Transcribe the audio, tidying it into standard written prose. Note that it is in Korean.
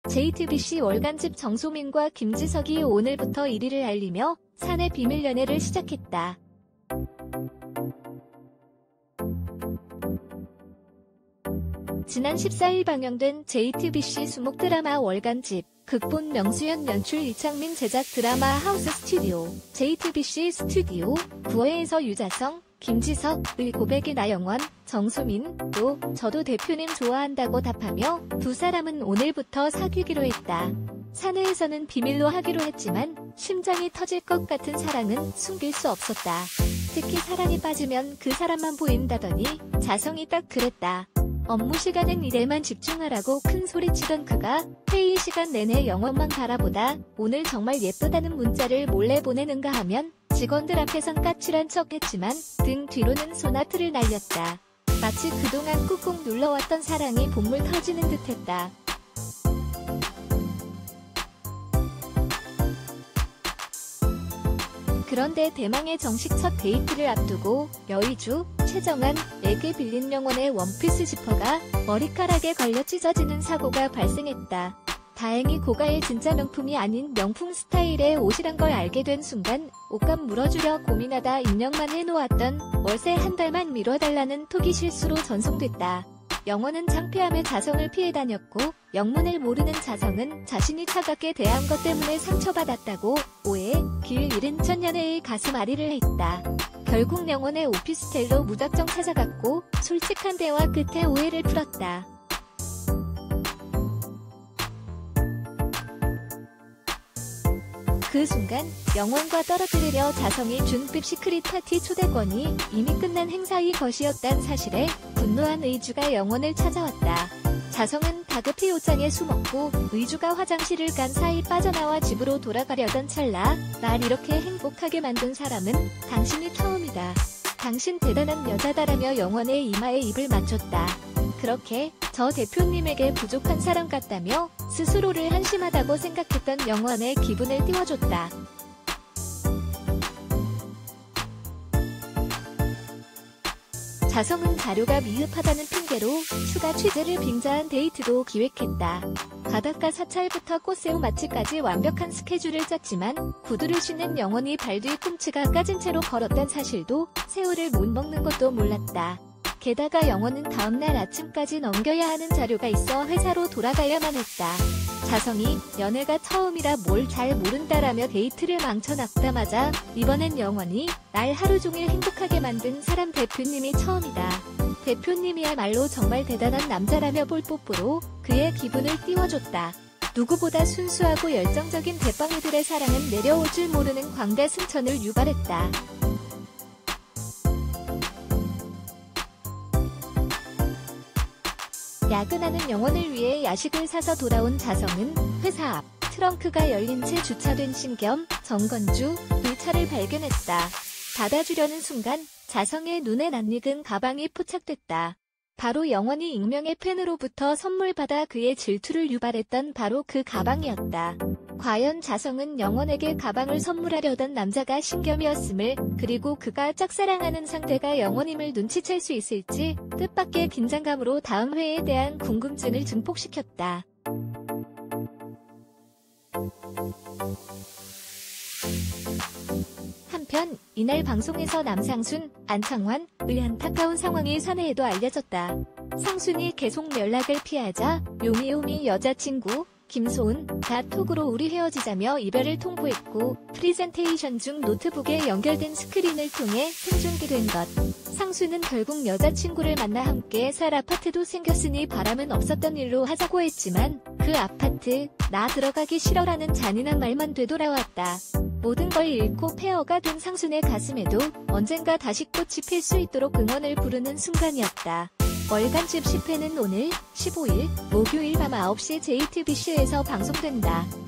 JTBC 월간집 정소민과 김지석이 오늘부터 1위를 알리며 사내 비밀 연애를 시작했다. 지난 14일 방영된 JTBC 수목 드라마 월간집, 극본 명수연 연출 이창민 제작 드라마 하우스 스튜디오, JTBC 스튜디오 9회에서 유자성, 김지석의 고백이 나영원, 정소민도 저도 대표님 좋아한다고 답하며 두 사람은 오늘부터 사귀기로 했다. 사내에서는 비밀로 하기로 했지만 심장이 터질 것 같은 사랑은 숨길 수 없었다. 특히 사랑에 빠지면 그 사람만 보인다더니 자성이 딱 그랬다. 업무 시간엔 일에만 집중하라고 큰 소리치던 그가 회의 시간 내내 영화만 바라보다 오늘 정말 예쁘다는 문자를 몰래 보내는가 하면 직원들 앞에선 까칠한 척했지만 등 뒤로는 소나트를 날렸다. 마치 그동안 꾹꾹 눌러왔던 사랑이 본물 터지는 듯했다. 그런데 대망의 정식 첫 데이트를 앞두고 여의주 최정안에게 빌린 명원의 원피스 지퍼가 머리카락에 걸려 찢어지는 사고가 발생했다. 다행히 고가의 진짜 명품이 아닌 명품 스타일의 옷이란 걸 알게 된 순간 옷값 물어주려 고민하다 입력만 해놓았던 월세 한 달만 미뤄달라는 톡이 실수로 전송됐다. 영원은 창피함에 자성을 피해 다녔고 영문을 모르는 자성은 자신이 차갑게 대한 것 때문에 상처받았다고 오해, 길 잃은 첫 연애의 가슴 아리를 했다. 결국 영원의 오피스텔로 무작정 찾아갔고 솔직한 대화 끝에 오해를 풀었다. 그 순간 영원과 떨어뜨리려 자성이 준 삐시크릿 파티 초대권이 이미 끝난 행사의 것이었단 사실에 분노한 의주가 영원을 찾아왔다. 자성은 다급히 옷장에 숨었고 의주가 화장실을 간 사이 빠져나와 집으로 돌아가려던 찰나 날 이렇게 행복하게 만든 사람은 당신이 처음이다. 당신 대단한 여자다라며 영원의 이마에 입을 맞췄다. 그렇게 저 대표님에게 부족한 사람 같다며 스스로를 한심하다고 생각했던 영원의 기분을 띄워줬다. 자성은 자료가 미흡하다는 핑계로 추가 취재를 빙자한 데이트도 기획했다. 바닷가 사찰부터 꽃새우 맛집까지 완벽한 스케줄을 짰지만 구두를 신는 영원이 발 뒤 꿈치가 까진 채로 걸었던 사실도 새우를 못 먹는 것도 몰랐다. 게다가 영원은 다음날 아침까지 넘겨야 하는 자료가 있어 회사로 돌아가야만 했다. 자성이 연애가 처음이라 뭘 잘 모른다라며 데이트를 망쳐놨다마자 이번엔 영원이 날 하루종일 행복하게 만든 사람 대표님이 처음이다. 대표님이야말로 정말 대단한 남자라며 볼뽀뽀로 그의 기분을 띄워줬다. 누구보다 순수하고 열정적인 대빵이들의 사랑은 내려올 줄 모르는 광대 승천을 유발했다. 야근하는 영원을 위해 야식을 사서 돌아온 자성은 회사 앞 트렁크가 열린 채 주차된 신겸, 정건주의 차를 발견했다. 닫아주려는 순간 자성의 눈에 낯익은 가방이 포착됐다. 바로 영원이 익명의 팬으로부터 선물 받아 그의 질투를 유발했던 바로 그 가방이었다. 과연 자성은 영원에게 가방을 선물하려던 남자가 신겸이었음을, 그리고 그가 짝사랑하는 상대가 영원임을 눈치챌 수 있을지 뜻밖의 긴장감으로 다음 회에 대한 궁금증을 증폭시켰다. 한편 이날 방송에서 남상순, 안창환의 안타까운 상황이 사내에도 알려졌다. 상순이 계속 연락을 피하자 요미요미 여자친구 김소은가 톡으로 우리 헤어지자며 이별을 통보했고 프리젠테이션 중 노트북에 연결된 스크린을 통해 생중계된 것. 상순은 결국 여자친구를 만나 함께 살 아파트도 생겼으니 바람은 없었던 일로 하자고 했지만 그 아파트 나 들어가기 싫어라는 잔인한 말만 되돌아왔다. 모든 걸 잃고 폐허가 된 상순의 가슴에도 언젠가 다시 꽃이 필 수 있도록 응원을 부르는 순간이었다. 월간집 10회는 오늘 15일 목요일 밤 9시 JTBC에서 방송된다.